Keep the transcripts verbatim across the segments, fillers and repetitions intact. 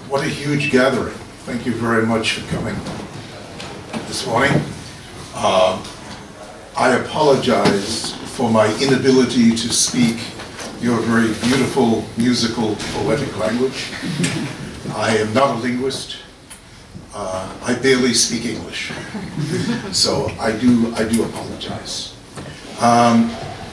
What a huge gathering. Thank you very much for coming this morning. Uh, I apologize for my inability to speak your very beautiful, musical, poetic language. I am not a linguist. Uh, I barely speak English. So I do, I do apologize. Um,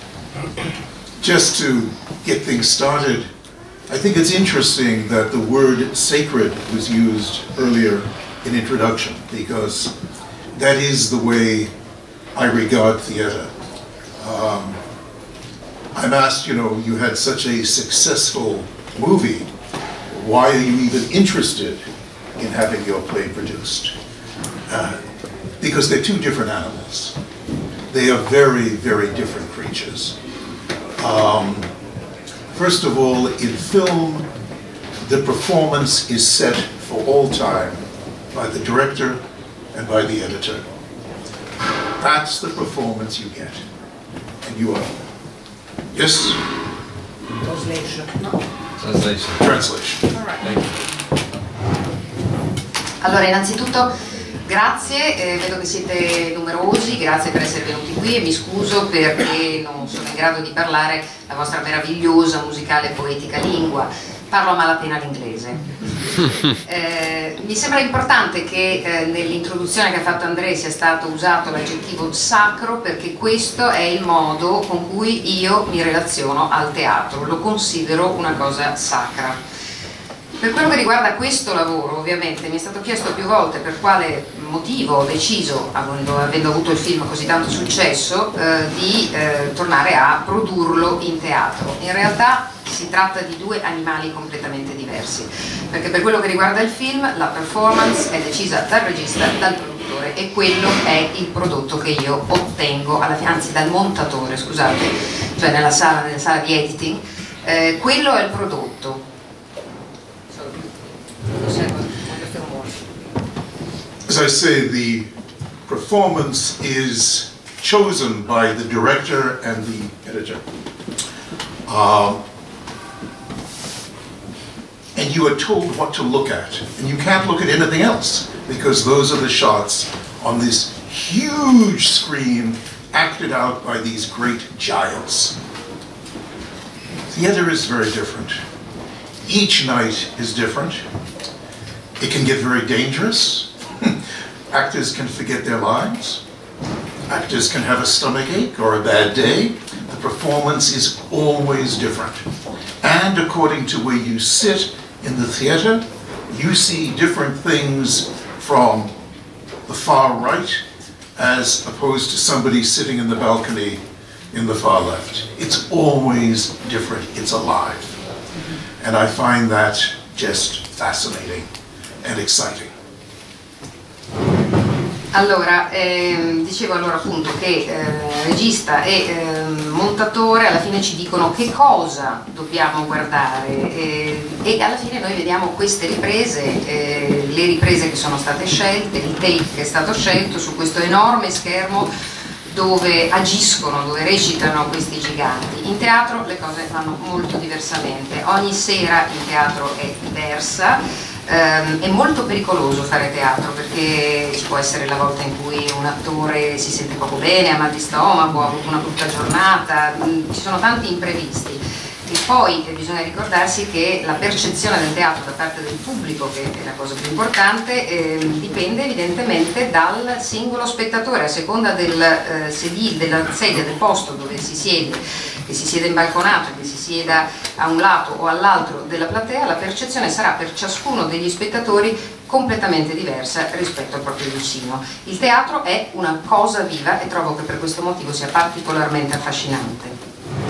just to get things started, I think it's interesting that the word sacred was used earlier in introduction, because that is the way I regard theater. Um, I'm asked, you know, you had such a successful movie, why are you even interested in having your play produced? Uh, because they're two different animals. They are very, very different creatures. Um, first of all, in film, the performance is set for all time by the director and by the editor. That's the performance you get. And you are, yes? Translation. No. Translation. Translation. All right. Thank you. Allora, innanzitutto grazie, eh, vedo che siete numerosi, grazie per essere venuti qui e mi scuso perché non sono in grado di parlare la vostra meravigliosa, musicale e poetica lingua. Parlo a malapena l'inglese. Eh, mi sembra importante che eh, nell'introduzione che ha fatto André sia stato usato l'aggettivo sacro, perché questo è il modo con cui io mi relaziono al teatro, lo considero una cosa sacra. Per quello che riguarda questo lavoro, ovviamente, mi è stato chiesto più volte per quale motivo ho deciso, avendo, avendo avuto il film così tanto successo, eh, di eh, tornare a produrlo in teatro. In realtà si tratta di due animali completamente diversi, perché per quello che riguarda il film, la performance è decisa dal regista, dal produttore, e quello è il prodotto che io ottengo, alla fine, anzi dal montatore, scusate, cioè nella sala, nella sala di editing, eh, quello è il prodotto. As I say, the performance is chosen by the director and the editor. Um, and you are told what to look at. And you can't look at anything else, because those are the shots on this huge screen acted out by these great giants. Theater is very different. Each night is different. It can get very dangerous. Actors can forget their lines. Actors can have a stomachache or a bad day. The performance is always different. And according to where you sit in the theater, you see different things from the far right as opposed to somebody sitting in the balcony in the far left. It's always different. It's alive. And I find that just fascinating and exciting. Allora, ehm, dicevo allora appunto che eh, regista e eh, montatore alla fine ci dicono che cosa dobbiamo guardare, eh, e alla fine noi vediamo queste riprese, eh, le riprese che sono state scelte, il take che è stato scelto su questo enorme schermo dove agiscono, dove recitano questi giganti. In teatro le cose vanno molto diversamente, ogni sera in teatro è diversa. Um, è molto pericoloso fare teatro, perché ci può essere la volta in cui un attore si sente poco bene, ha mal di stomaco, ha avuto una brutta giornata, ci sono tanti imprevisti. E poi eh, bisogna ricordarsi che la percezione del teatro da parte del pubblico, che è la cosa più importante, eh, dipende evidentemente dal singolo spettatore, a seconda del, eh, sedile, della sedia, del posto dove si siede, che si siede in balconato, che si sieda a un lato o all'altro della platea, la percezione sarà per ciascuno degli spettatori completamente diversa rispetto al proprio vicino. Il teatro è una cosa viva e trovo che per questo motivo sia particolarmente affascinante.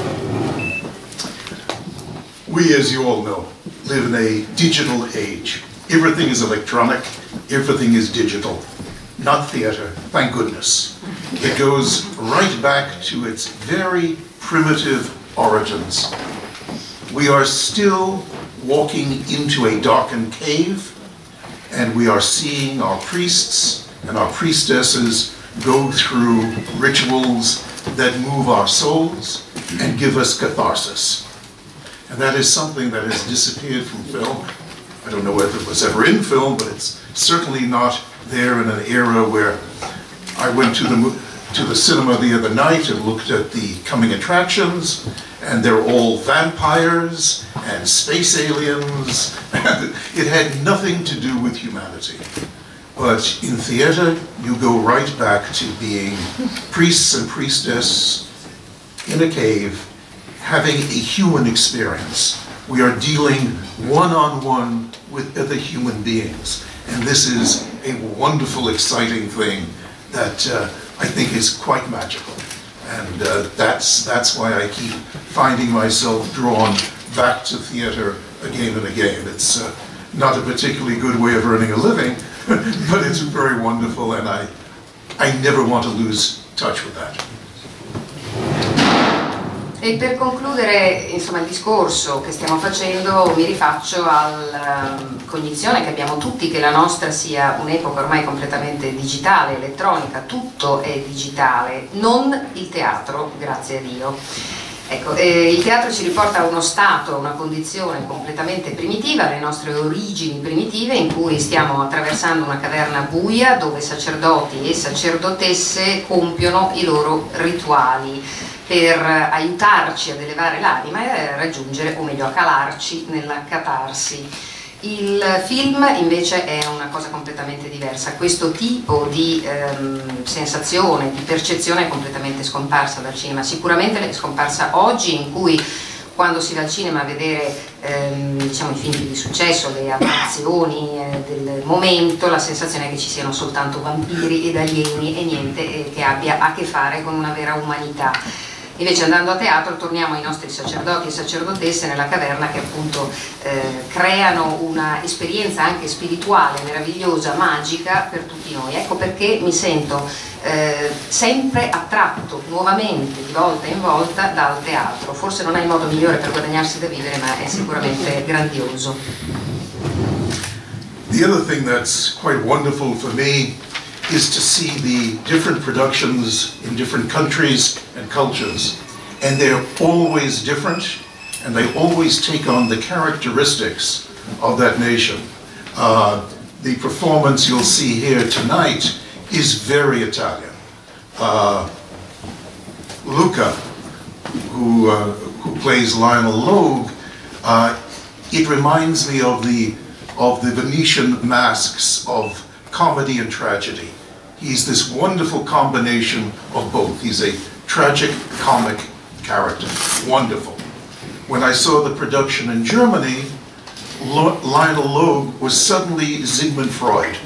We, as you all know, live in a digital age. Everything is electronic, everything is digital. Not theater, thank goodness. It goes right back to its very primitive origins. We are still walking into a darkened cave, and we are seeing our priests and our priestesses go through rituals that move our souls and give us catharsis. And that is something that has disappeared from film I don't know whether it was ever in film, but it's certainly not there in an era where I went to the, to the cinema the other night and looked at the coming attractions, and they're all vampires and space aliens, and it had nothing to do with humanity. But in theater, you go right back to being priests and priestess in a cave, having a human experience. We are dealing one-on-one with other human beings. And this is a wonderful, exciting thing that uh, I think is quite magical. And uh, that's, that's why I keep finding myself drawn back to theater again and again. It's uh, not a particularly good way of earning a living, but it's very wonderful, and I, I never want to lose touch with that. E per concludere, insomma, il discorso che stiamo facendo, mi rifaccio alla cognizione che abbiamo tutti che la nostra sia un'epoca ormai completamente digitale, elettronica, tutto è digitale, non il teatro, grazie a Dio. Ecco, eh, il teatro ci riporta a uno stato, a una condizione completamente primitiva, alle nostre origini primitive, in cui stiamo attraversando una caverna buia dove sacerdoti e sacerdotesse compiono i loro rituali per aiutarci ad elevare l'anima e a raggiungere, o meglio a calarci nella catarsi. Il film invece è una cosa completamente diversa, questo tipo di ehm, sensazione, di percezione è completamente scomparsa dal cinema, sicuramente è scomparsa oggi, in cui quando si va al cinema a vedere ehm, diciamo, i film di successo, le attrazioni eh, del momento, la sensazione è che ci siano soltanto vampiri ed alieni e niente eh, che abbia a che fare con una vera umanità. Invece andando a teatro torniamo ai nostri sacerdoti e sacerdotesse nella caverna che appunto eh, creano una esperienza anche spirituale, meravigliosa, magica per tutti noi. Ecco perché mi sento eh, sempre attratto nuovamente, di volta in volta, dal teatro. Forse non è il modo migliore per guadagnarsi da vivere, ma è sicuramente grandioso. The other thing that's quite wonderful for me is to see the different productions in different countries and cultures, and they're always different, and they always take on the characteristics of that nation. Uh, the performance you'll see here tonight is very Italian. Uh, Luca, who, uh, who plays Lionel Logue, uh, it reminds me of the, of the Venetian masks of comedy and tragedy. He's this wonderful combination of both. He's a tragic comic character. Wonderful. When I saw the production in Germany, Lo Lionel Logue was suddenly Sigmund Freud.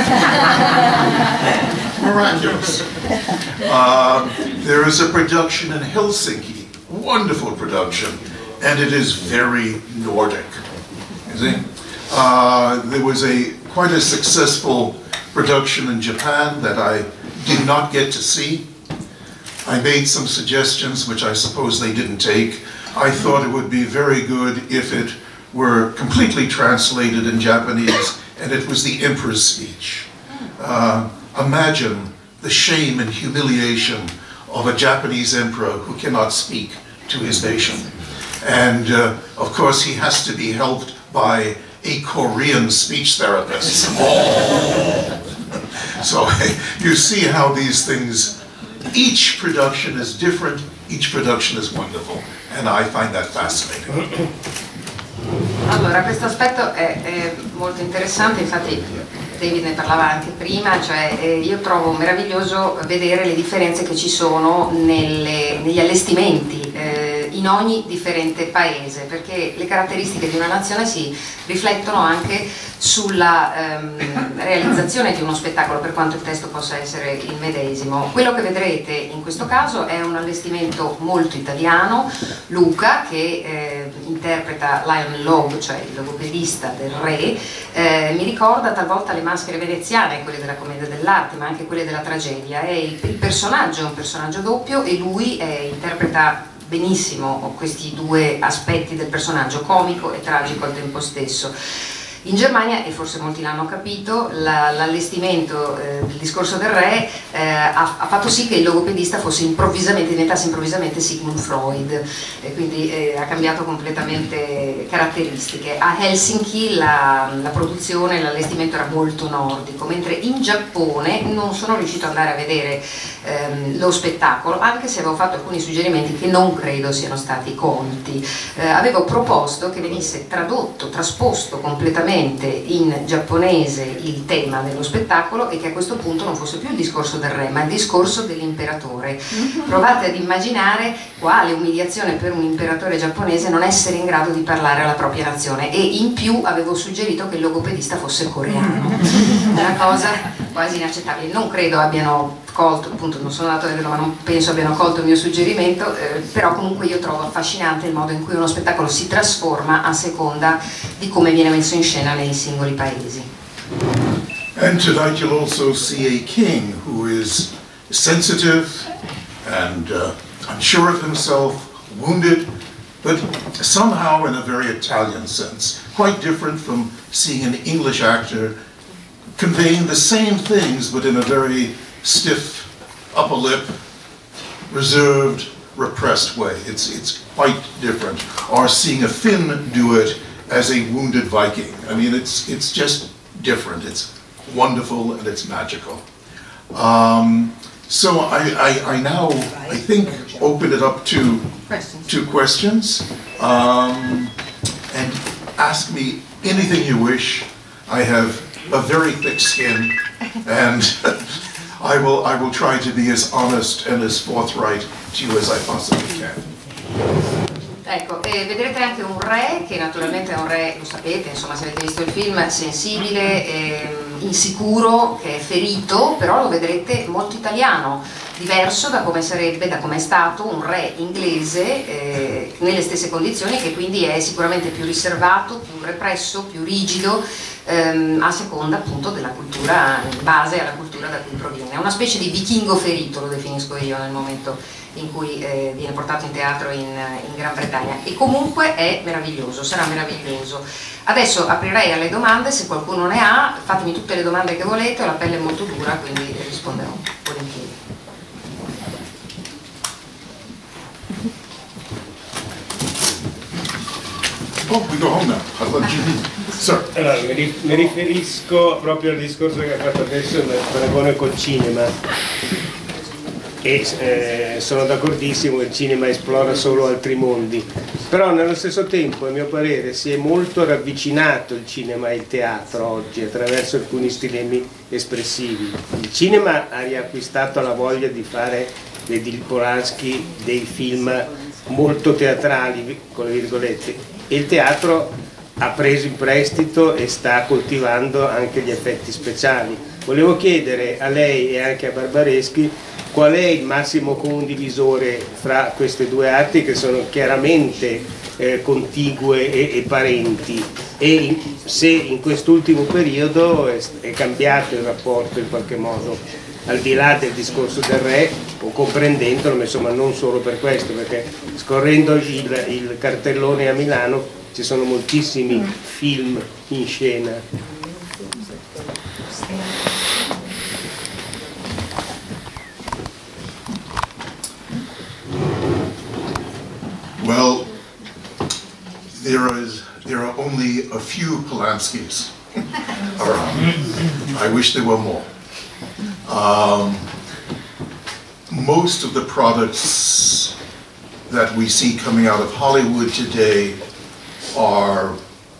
Miraculous. Um, there is a production in Helsinki, wonderful production, and it is very Nordic. You see? Uh, there was a quite a successful production in Japan that I did not get to see. I made some suggestions which I suppose they didn't take. I thought it would be very good if it were completely translated in Japanese and it was the Emperor's speech. Uh, imagine the shame and humiliation of a Japanese emperor who cannot speak to his nation. And uh, of course he has to be helped by a Korean speech therapist. Oh. So you see how these things, each production is different, each production is wonderful, and I find that fascinating. Allora, questo aspetto è, è molto interessante, infatti David ne parlava anche prima, cioè eh, io trovo meraviglioso vedere le differenze che ci sono nelle, negli allestimenti eh, in ogni differente paese, perché le caratteristiche di una nazione si riflettono anche sulla ehm, realizzazione di uno spettacolo, per quanto il testo possa essere il medesimo. Quello che vedrete in questo caso è un allestimento molto italiano. Luca, che eh, interpreta Lionel Logue, cioè il logopedista del re, eh, mi ricorda talvolta le maschere veneziane, quelle della commedia dell'arte, ma anche quelle della tragedia. È il, il personaggio è un personaggio doppio e lui eh, interpreta benissimo questi due aspetti del personaggio, comico e tragico al tempo stesso. In Germania, e forse molti l'hanno capito, la, l'allestimento eh, del discorso del re eh, ha, ha fatto sì che il logopedista fosse improvvisamente, diventasse improvvisamente Sigmund Freud, e quindi eh, ha cambiato completamente caratteristiche. A Helsinki la, la produzione, l'allestimento era molto nordico, mentre in Giappone non sono riuscito ad andare a vedere ehm, lo spettacolo, anche se avevo fatto alcuni suggerimenti che non credo siano stati colti. Eh, avevo proposto che venisse tradotto, trasposto completamente in giapponese il tema dello spettacolo e che a questo punto non fosse più il discorso del re ma il discorso dell'imperatore. Provate ad immaginare quale umiliazione per un imperatore giapponese non essere in grado di parlare alla propria nazione, e in più avevo suggerito che il logopedista fosse coreano, una cosa quasi inaccettabile. Non credo abbiano colto, appunto non sono andato a vederlo ma non penso abbiano colto il mio suggerimento, eh, però comunque io trovo affascinante il modo in cui uno spettacolo si trasforma a seconda di come viene messo in scena nei singoli paesi. And tonight you'll also see a king who is sensitive and uh, unsure of himself, wounded, but somehow in a very Italian sense, quite different from seeing an English actor conveying the same things but in a very stiff, upper lip, reserved, repressed way. It's, it's quite different. Or seeing a Finn do it as a wounded Viking. I mean, it's, it's just different. It's wonderful and it's magical. Um, so I, I, I now, I think, open it up to Questions. to questions. Um, and ask me anything you wish. I have a very thick skin, and I will, I will try to be as honest and as forthright to you as I possibly can. Ecco, e vedrete anche un re, che naturalmente è un re, lo sapete, insomma, se avete visto il film, sensibile, ehm, insicuro, che è ferito, però lo vedrete molto italiano, diverso da come sarebbe, da come è stato un re inglese eh, nelle stesse condizioni, che quindi è sicuramente più riservato, più represso, più rigido, ehm, a seconda appunto della cultura, in base alla cultura da cui proviene. È una specie di vichingo ferito, lo definisco io, nel momento in cui eh, viene portato in teatro in, in Gran Bretagna, e comunque è meraviglioso, sarà meraviglioso. Adesso aprirei alle domande, se qualcuno ne ha, fatemi tutte le domande che volete, la pelle è molto dura, quindi risponderò volentieri. Oh, we go home now. I'll let you. Sir. Allora, mi, ri- mi riferisco proprio al discorso che ha fatto adesso nel paragone col cinema. E eh, sono d'accordissimo, il cinema esplora solo altri mondi, però nello stesso tempo, a mio parere, si è molto ravvicinato il cinema e il teatro oggi attraverso alcuni stilemi espressivi. Il cinema ha riacquistato la voglia di fare, vedi il Polanski, dei film molto teatrali, con le virgolette, e il teatro ha preso in prestito e sta coltivando anche gli effetti speciali. Volevo chiedere a lei e anche a Barbareschi qual è il massimo condivisore fra queste due arti, che sono chiaramente eh, contigue e, e parenti, e in, se in quest'ultimo periodo è, è cambiato il rapporto in qualche modo, al di là del discorso del re, o comprendendolo, ma insomma non solo per questo, perché scorrendo il, il cartellone a Milano ci sono moltissimi film in scena. Well, there is there are only a few Polanskis around. I wish there were more. Um, most of the products that we see coming out of Hollywood today are,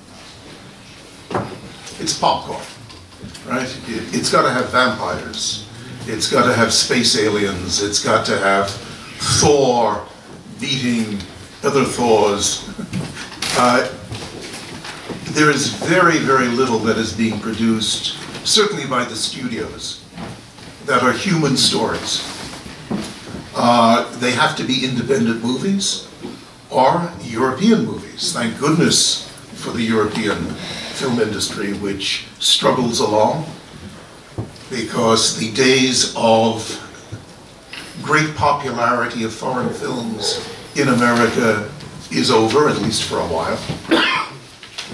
it's popcorn, right? It, it's got to have vampires. It's got to have space aliens. It's got to have Thor beating other Thors. Uh, there is very, very little that is being produced, certainly by the studios, that are human stories. Uh, they have to be independent movies or European movies. Thank goodness for the European film industry, which struggles along, because the days of great popularity of foreign films in America is over, at least for a while.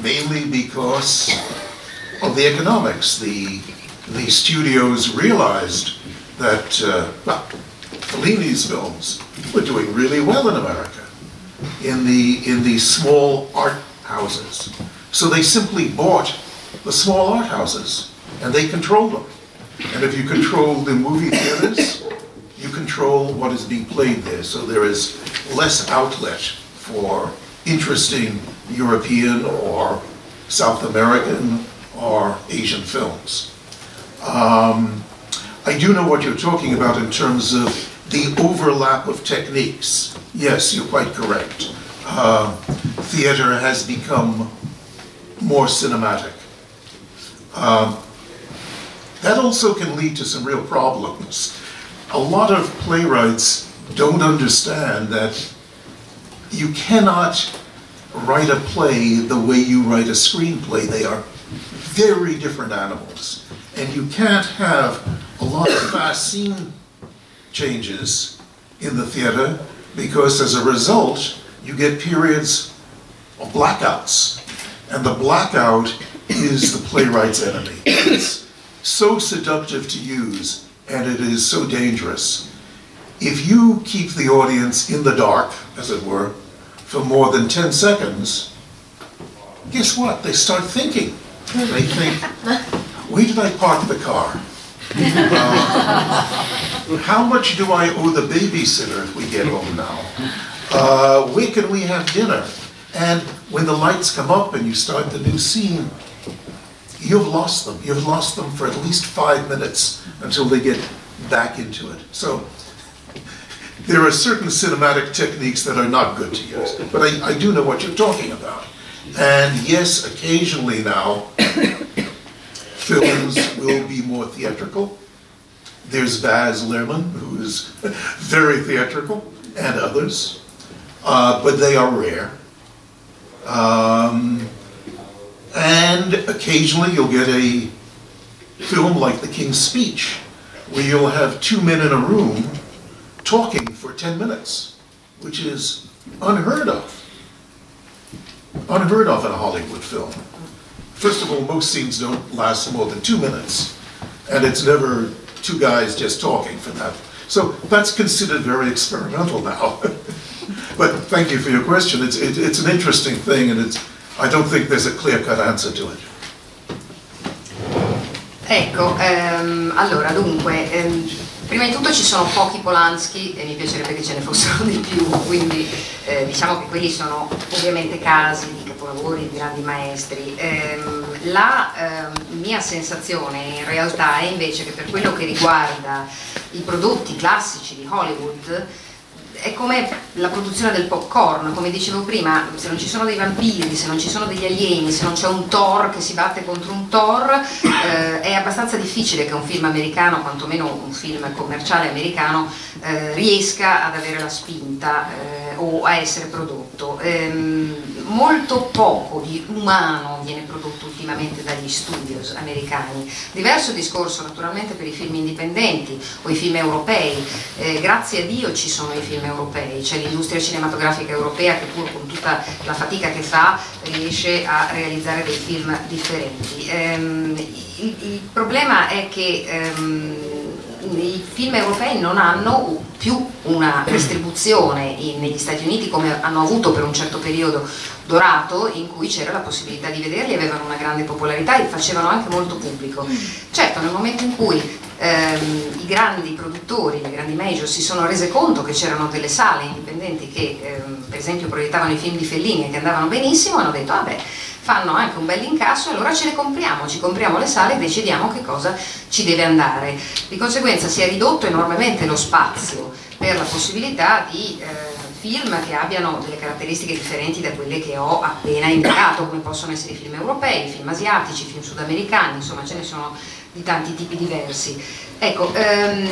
mainly because of the economics. The, the studios realized that, uh, well, Fellini's films were doing really well in America, in the, in the small art houses. So they simply bought the small art houses, and they controlled them. And if you control the movie theaters, you control what is being played there. So there is less outlet for interesting European or South American or Asian films. Um, I do know what you're talking about in terms of the overlap of techniques. Yes, you're quite correct. Uh, theater has become more cinematic. Um, that also can lead to some real problems. A lot of playwrights don't understand that you cannot write a play the way you write a screenplay. They are very different animals. And you can't have a lot of fast scene changes in the theater because as a result, you get periods of blackouts. And the blackout is the playwright's enemy. It's so seductive to use, and it is so dangerous. If you keep the audience in the dark, as it were, for more than ten seconds, guess what? They start thinking. They think, where did I park the car? Uh, how much do I owe the babysitter if we get home now? Uh, where can we have dinner? And when the lights come up and you start the new scene, you've lost them. You've lost them for at least five minutes until they get back into it. So there are certain cinematic techniques that are not good to use, but I, I do know what you're talking about. And yes, occasionally now, films will be more theatrical. There's Baz Luhrmann, who is very theatrical, and others, uh, but they are rare. Um, and occasionally you'll get a film like The King's Speech, where you'll have two men in a room talking for ten minutes, which is unheard of. Unheard of in a Hollywood film. First of all, most scenes don't last more than two minutes, and it's never two guys just talking for that. So that's considered very experimental now. But thank you for your question. It's, it, it's an interesting thing, and it's, I don't think there's a clear-cut answer to it. Ecco, ehm, allora dunque, ehm, prima di tutto ci sono pochi Polanski e mi piacerebbe che ce ne fossero di più, quindi eh, diciamo che quelli sono ovviamente casi di capolavori, di grandi maestri. Ehm, la ehm, mia sensazione in realtà è invece che per quello che riguarda i prodotti classici di Hollywood è come la produzione del popcorn, come dicevo prima, se non ci sono dei vampiri, se non ci sono degli alieni, se non c'è un Thor che si batte contro un Thor, eh, è abbastanza difficile che un film americano, quantomeno un film commerciale americano, eh, riesca ad avere la spinta eh, o a essere prodotto. Ehm, molto poco di umano viene prodotto ultimamente dagli studios americani. Diverso discorso naturalmente per i film indipendenti o i film europei. Eh, grazie a Dio ci sono i film europei, c'è l'industria cinematografica europea che pur con tutta la fatica che fa riesce a realizzare dei film differenti. Ehm, il, il problema è che ehm, i film europei non hanno più una distribuzione in, negli Stati Uniti come hanno avuto per un certo periodo dorato, in cui c'era la possibilità di vederli, avevano una grande popolarità e facevano anche molto pubblico. Certo, nel momento in cui ehm, i grandi produttori, le grandi major si sono rese conto che c'erano delle sale indipendenti che ehm, per esempio proiettavano i film di Fellini e che andavano benissimo, hanno detto vabbè, fanno anche un bel incasso, allora ce le compriamo, ci compriamo le sale e decidiamo che cosa ci deve andare. Di conseguenza si è ridotto enormemente lo spazio per la possibilità di eh, film che abbiano delle caratteristiche differenti da quelle che ho appena indicato, come possono essere i film europei, i film asiatici, i film sudamericani, insomma ce ne sono di tanti tipi diversi. Ecco, ehm,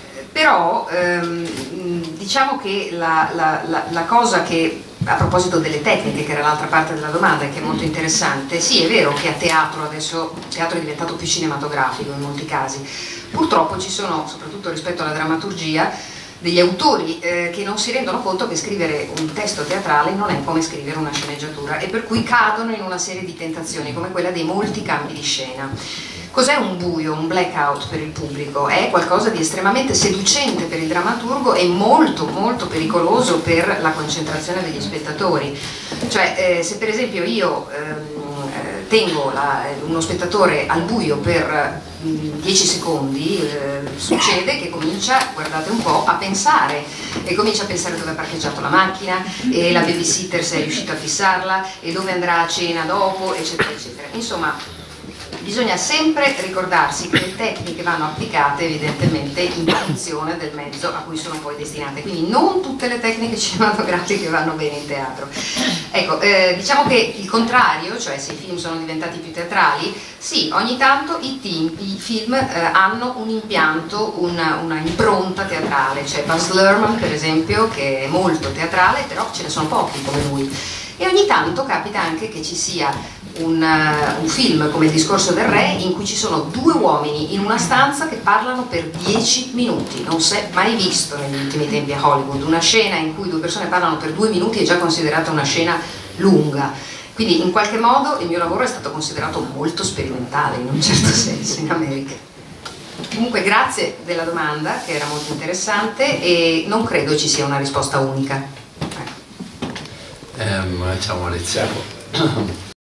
però ehm, diciamo che la, la, la, la cosa che, a proposito delle tecniche, che era l'altra parte della domanda e che è molto interessante, sì è vero che a teatro adesso, il teatro è diventato più cinematografico in molti casi, purtroppo ci sono, soprattutto rispetto alla drammaturgia, degli autori eh, che non si rendono conto che scrivere un testo teatrale non è come scrivere una sceneggiatura e per cui cadono in una serie di tentazioni come quella dei molti cambi di scena. Cos'è un buio, un blackout per il pubblico? È qualcosa di estremamente seducente per il drammaturgo e molto molto pericoloso per la concentrazione degli spettatori. Cioè eh, se per esempio io ehm, tengo la, uno spettatore al buio per dieci secondi, eh, succede che comincia, guardate un po', a pensare e comincia a pensare dove ha parcheggiato la macchina e la babysitter se è riuscita a fissarla e dove andrà a cena dopo, eccetera eccetera. Insomma, bisogna sempre ricordarsi che le tecniche vanno applicate evidentemente in funzione del mezzo a cui sono poi destinate, quindi non tutte le tecniche cinematografiche vanno bene in teatro. Ecco, eh, diciamo che il contrario, cioè se i film sono diventati più teatrali, sì, ogni tanto i, team, i film eh, hanno un impianto, una, una impronta teatrale, c'è Baz Luhrmann per esempio che è molto teatrale, però ce ne sono pochi come lui, e ogni tanto capita anche che ci sia Un, uh, un film come Il discorso del re in cui ci sono due uomini in una stanza che parlano per dieci minuti. Non si è mai visto negli ultimi tempi a Hollywood una scena in cui due persone parlano per due minuti è già considerata una scena lunga. Quindi in qualche modo il mio lavoro è stato considerato molto sperimentale in un certo senso in America. Comunque grazie della domanda che era molto interessante e non credo ci sia una risposta unica. Um, ciao Maurizio.